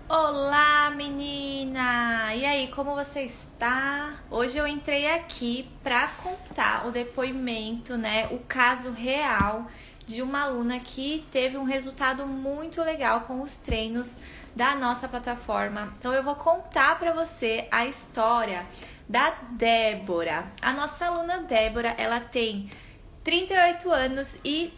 Olá, menina! E aí, como você está? Hoje eu entrei aqui para contar o depoimento, o caso real de uma aluna que teve um resultado muito legal com os treinos da nossa plataforma. Então eu vou contar para você a história da Débora. A nossa aluna Débora, ela tem 38 anos e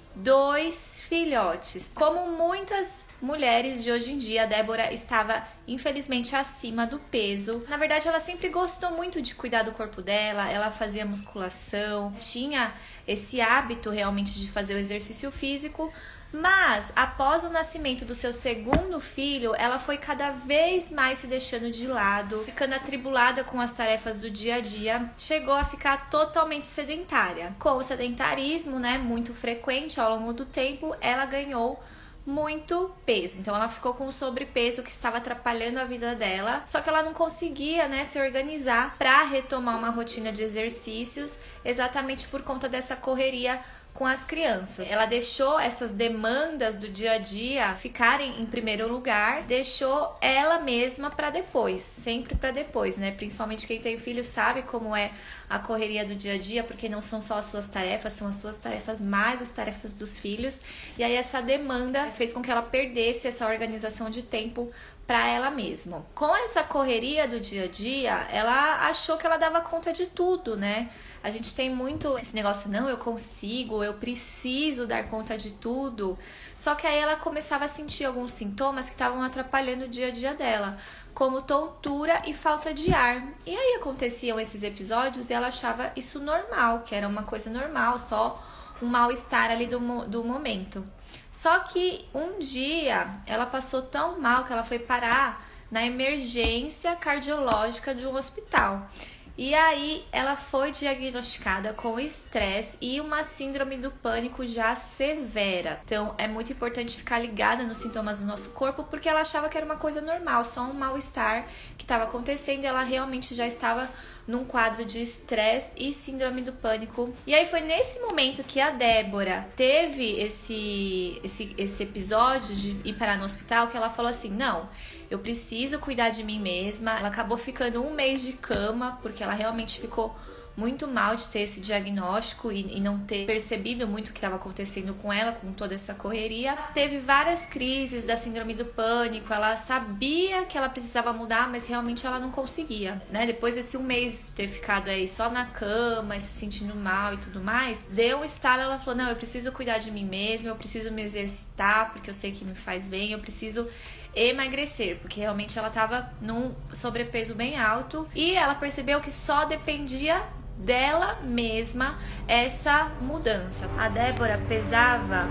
2 filhotes. Como muitas mulheres de hoje em dia, a Débora estava infelizmente acima do peso. Na verdade, ela sempre gostou muito de cuidar do corpo dela, ela fazia musculação, tinha esse hábito realmente de fazer o exercício físico. Mas, após o nascimento do seu segundo filho, ela foi cada vez mais se deixando de lado, ficando atribulada com as tarefas do dia a dia, chegou a ficar totalmente sedentária. Com o sedentarismo, muito frequente ao longo do tempo, ela ganhou muito peso. Então ela ficou com um sobrepeso que estava atrapalhando a vida dela, só que ela não conseguia, se organizar para retomar uma rotina de exercícios, exatamente por conta dessa correria com as crianças. Ela deixou essas demandas do dia a dia ficarem em primeiro lugar, deixou ela mesma para depois, sempre para depois, Principalmente quem tem filho sabe como é a correria do dia a dia, porque não são só as suas tarefas, são as suas tarefas mais as tarefas dos filhos. E aí essa demanda fez com que ela perdesse essa organização de tempo para ela mesma. Com essa correria do dia a dia, ela achou que ela dava conta de tudo, A gente tem muito esse negócio, não, eu consigo, eu preciso dar conta de tudo. Só que aí ela começava a sentir alguns sintomas que estavam atrapalhando o dia a dia dela, como tontura e falta de ar. E aí aconteciam esses episódios e ela achava isso normal, que era uma coisa normal, só um mal-estar ali do momento. Só que um dia ela passou tão mal que ela foi parar na emergência cardiológica de um hospital. E aí ela foi diagnosticada com estresse e uma síndrome do pânico já severa. Então é muito importante ficar ligada nos sintomas do nosso corpo, porque ela achava que era uma coisa normal, só um mal-estar que estava acontecendo, e ela realmente já estava num quadro de estresse e síndrome do pânico. E aí foi nesse momento que a Débora teve esse episódio de ir parar no hospital, que ela falou assim, não, eu preciso cuidar de mim mesma. Ela acabou ficando 1 mês de cama, porque ela realmente ficou muito mal de ter esse diagnóstico e não ter percebido muito o que estava acontecendo com ela, com toda essa correria. Teve várias crises da síndrome do pânico, ela sabia que ela precisava mudar, mas realmente ela não conseguia, Depois desse 1 mês ter ficado aí só na cama e se sentindo mal e tudo mais, deu um estalo, ela falou, não, eu preciso cuidar de mim mesma, eu preciso me exercitar, porque eu sei que me faz bem, eu preciso emagrecer, porque realmente ela estava num sobrepeso bem alto e ela percebeu que só dependia dela mesma essa mudança. A Débora pesava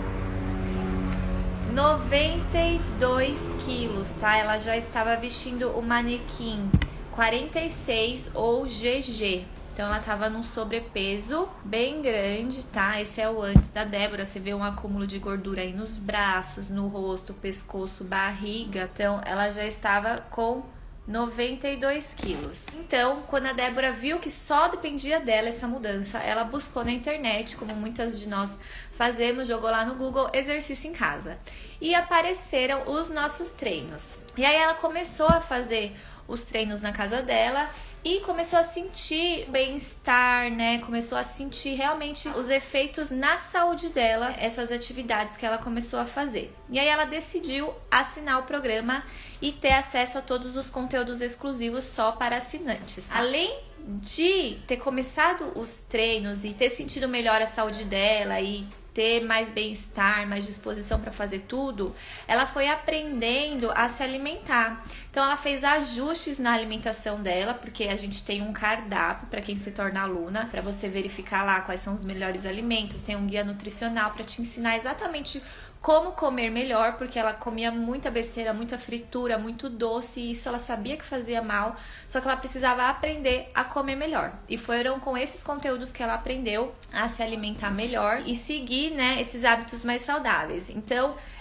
92 quilos, Ela já estava vestindo o manequim 46 ou GG. Então ela tava num sobrepeso bem grande, Esse é o antes da Débora. Você vê um acúmulo de gordura aí nos braços, no rosto, pescoço, barriga. Então ela já estava com 92 quilos. Então, quando a Débora viu que só dependia dela essa mudança, ela buscou na internet, como muitas de nós fazemos, jogou lá no Google exercício em casa. E apareceram os nossos treinos. E aí ela começou a fazer os treinos na casa dela e começou a sentir bem-estar, Começou a sentir realmente os efeitos na saúde dela, essas atividades que ela começou a fazer. E aí ela decidiu assinar o programa e ter acesso a todos os conteúdos exclusivos só para assinantes. Além de ter começado os treinos e ter sentido melhor a saúde dela e ter mais bem-estar, mais disposição para fazer tudo, ela foi aprendendo a se alimentar. Então ela fez ajustes na alimentação dela, porque a gente tem um cardápio para quem se torna aluna, para você verificar lá quais são os melhores alimentos, tem um guia nutricional para te ensinar exatamente como comer melhor, porque ela comia muita besteira, muita fritura, muito doce, e isso ela sabia que fazia mal, só que ela precisava aprender a comer melhor. E foram com esses conteúdos que ela aprendeu a se alimentar melhor e seguir, esses hábitos mais saudáveis. Então,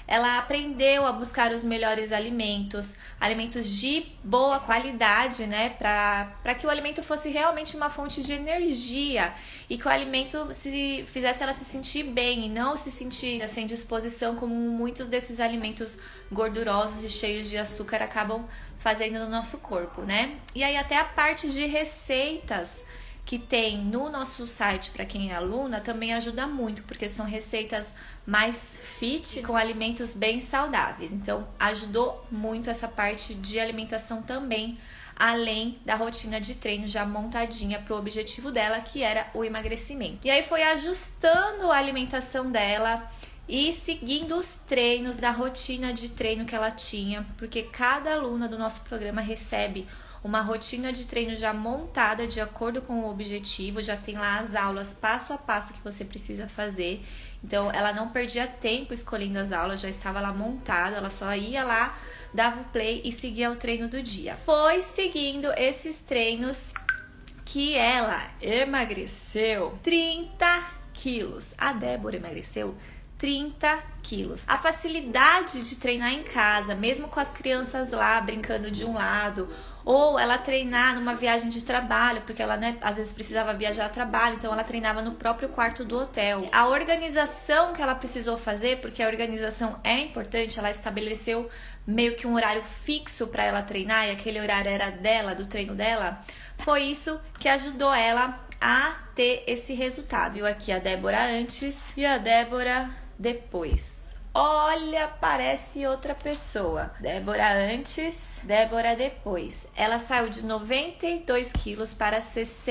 ela aprendeu a buscar os melhores alimentos, alimentos de boa qualidade, né? Para que o alimento fosse realmente uma fonte de energia e que o alimento fizesse ela se sentir bem e não se sentir sem disposição, como muitos desses alimentos gordurosos e cheios de açúcar acabam fazendo no nosso corpo, né? E aí até a parte de receitas que tem no nosso site para quem é aluna também ajuda muito, porque são receitas mais fit, com alimentos bem saudáveis. Então ajudou muito essa parte de alimentação também, além da rotina de treino já montadinha para o objetivo dela, que era o emagrecimento. E aí foi ajustando a alimentação dela e seguindo os treinos da rotina de treino que ela tinha, porque cada aluna do nosso programa recebe uma rotina de treino já montada de acordo com o objetivo, já tem lá as aulas passo a passo que você precisa fazer. Então ela não perdia tempo escolhendo as aulas, já estava lá montada, ela só ia lá, dava o play e seguia o treino do dia. Foi seguindo esses treinos que ela emagreceu 30 quilos. A Débora emagreceu 30 quilos. A facilidade de treinar em casa, mesmo com as crianças lá brincando de um lado, ou ela treinar numa viagem de trabalho, porque ela, né, às vezes precisava viajar a trabalho, então ela treinava no próprio quarto do hotel. A organização que ela precisou fazer, porque a organização é importante, ela estabeleceu meio que um horário fixo para ela treinar, e aquele horário era dela, do treino dela. Foi isso que ajudou ela a ter esse resultado. Viu aqui a Débora antes e a Débora depois. Olha, parece outra pessoa. Débora antes, Débora depois. Ela saiu de 92 quilos para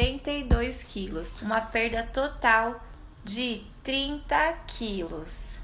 62 quilos. Uma perda total de 30 quilos.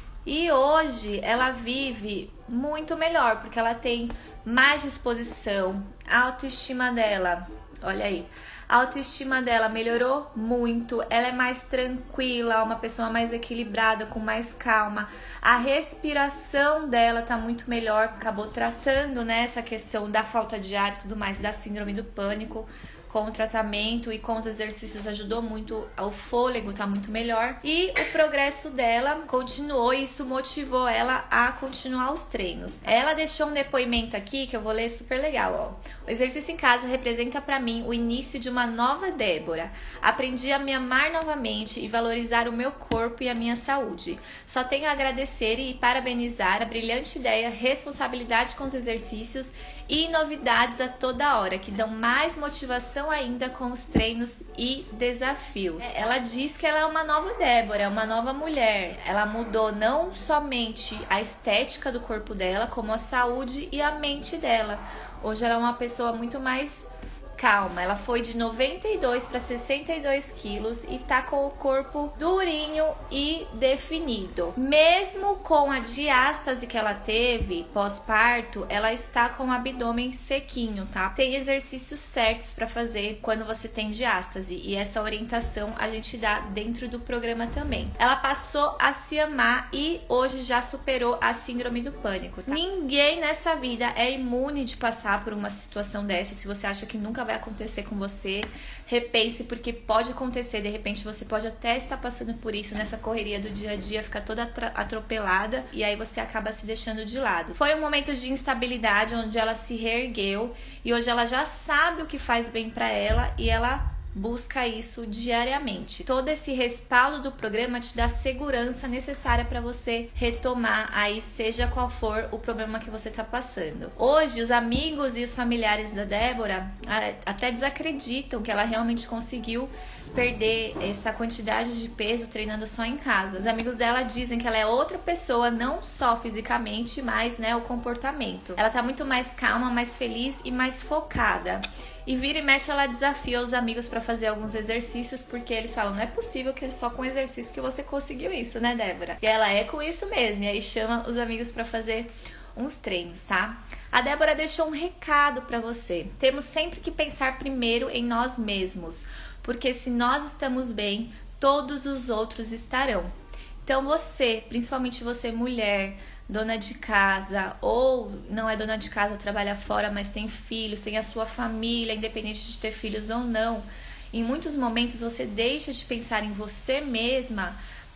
E hoje ela vive muito melhor, porque ela tem mais disposição, a autoestima dela, olha aí, a autoestima dela melhorou muito, ela é mais tranquila, uma pessoa mais equilibrada, com mais calma. A respiração dela tá muito melhor, acabou tratando, né, essa questão da falta de ar e tudo mais, da síndrome do pânico. Com o tratamento e com os exercícios ajudou muito, o fôlego tá muito melhor. E o progresso dela continuou e isso motivou ela a continuar os treinos. Ela deixou um depoimento aqui que eu vou ler, super legal, ó. O exercício em casa representa para mim o início de uma nova Débora. Aprendi a me amar novamente e valorizar o meu corpo e a minha saúde. Só tenho a agradecer e parabenizar a brilhante ideia, responsabilidade com os exercícios e novidades a toda hora, que dão mais motivação ainda com os treinos e desafios. Ela diz que ela é uma nova Débora, é uma nova mulher. Ela mudou não somente a estética do corpo dela, como a saúde e a mente dela. Hoje ela é uma pessoa muito mais calma. Ela foi de 92 para 62 quilos e tá com o corpo durinho e definido. Mesmo com a diástase que ela teve pós-parto, ela está com o abdômen sequinho, tá? Tem exercícios certos para fazer quando você tem diástase e essa orientação a gente dá dentro do programa também. Ela passou a se amar e hoje já superou a síndrome do pânico, tá? Ninguém nessa vida é imune de passar por uma situação dessa. Se você acha que nunca vai acontecer com você, repense, porque pode acontecer, de repente você pode até estar passando por isso nessa correria do dia a dia, ficar toda atropelada e aí você acaba se deixando de lado. Foi um momento de instabilidade onde ela se reergueu e hoje ela já sabe o que faz bem pra ela e ela busca isso diariamente. Todo esse respaldo do programa te dá a segurança necessária para você retomar aí, seja qual for o problema que você tá passando. Hoje, os amigos e os familiares da Débora até desacreditam que ela realmente conseguiu perder essa quantidade de peso treinando só em casa. Os amigos dela dizem que ela é outra pessoa, não só fisicamente, mas, né, o comportamento. Ela tá muito mais calma, mais feliz e mais focada. E vira e mexe ela desafia os amigos para fazer alguns exercícios, porque eles falam, não é possível que é só com exercício que você conseguiu isso, né, Débora? E ela é com isso mesmo, e aí chama os amigos para fazer uns treinos, tá? A Débora deixou um recado para você. Temos sempre que pensar primeiro em nós mesmos, porque se nós estamos bem, todos os outros estarão. Então você, principalmente você mulher, dona de casa, ou não é dona de casa, trabalha fora, mas tem filhos, tem a sua família, independente de ter filhos ou não, em muitos momentos você deixa de pensar em você mesma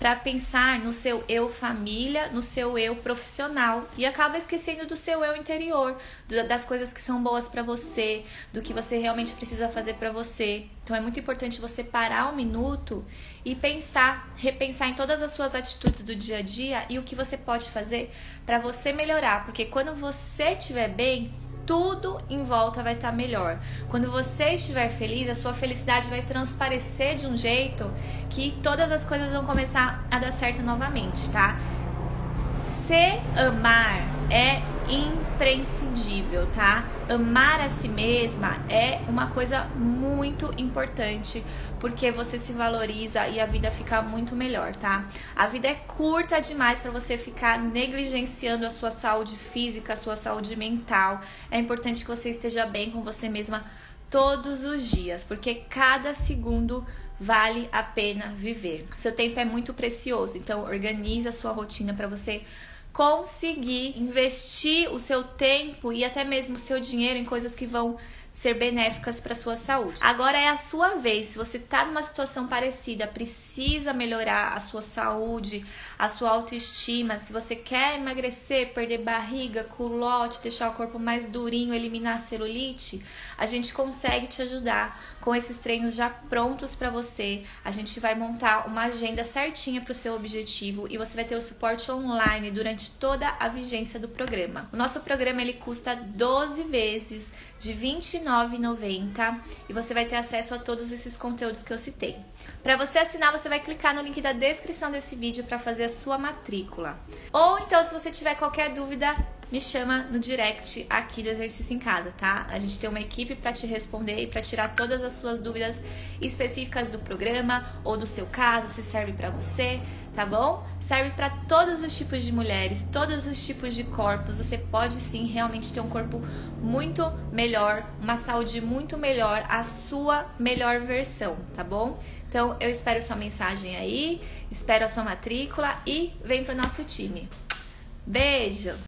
para pensar no seu eu família, no seu eu profissional e acaba esquecendo do seu eu interior, das coisas que são boas para você, do que você realmente precisa fazer para você. Então é muito importante você parar um minuto e repensar em todas as suas atitudes do dia a dia e o que você pode fazer para você melhorar, porque quando você estiver bem, tudo em volta vai estar melhor. Quando você estiver feliz, a sua felicidade vai transparecer de um jeito que todas as coisas vão começar a dar certo novamente, tá? Se amar é imprescindível, tá? Amar a si mesma é uma coisa muito importante, porque você se valoriza e a vida fica muito melhor, tá? A vida é curta demais para você ficar negligenciando a sua saúde física, a sua saúde mental. É importante que você esteja bem com você mesma todos os dias, porque cada segundo vale a pena viver. Seu tempo é muito precioso, então organiza a sua rotina para você conseguir investir o seu tempo e até mesmo o seu dinheiro em coisas que vão ser benéficas para sua saúde. Agora é a sua vez. Se você tá numa situação parecida, precisa melhorar a sua saúde, a sua autoestima, se você quer emagrecer, perder barriga, culote, deixar o corpo mais durinho, eliminar a celulite, a gente consegue te ajudar com esses treinos já prontos para você. A gente vai montar uma agenda certinha para o seu objetivo e você vai ter o suporte online durante toda a vigência do programa. O nosso programa ele custa 12 vezes de R$ 29,90 e você vai ter acesso a todos esses conteúdos que eu citei. Para você assinar, você vai clicar no link da descrição desse vídeo para fazer a sua matrícula. Ou então, se você tiver qualquer dúvida, me chama no direct aqui do Exercício em Casa, tá? A gente tem uma equipe para te responder e para tirar todas as suas dúvidas específicas do programa ou do seu caso, se serve para você, tá bom? Serve para todos os tipos de mulheres, todos os tipos de corpos. Você pode sim realmente ter um corpo muito melhor, uma saúde muito melhor, a sua melhor versão, tá bom? Então eu espero sua mensagem aí, espero a sua matrícula e vem pro nosso time. Beijo!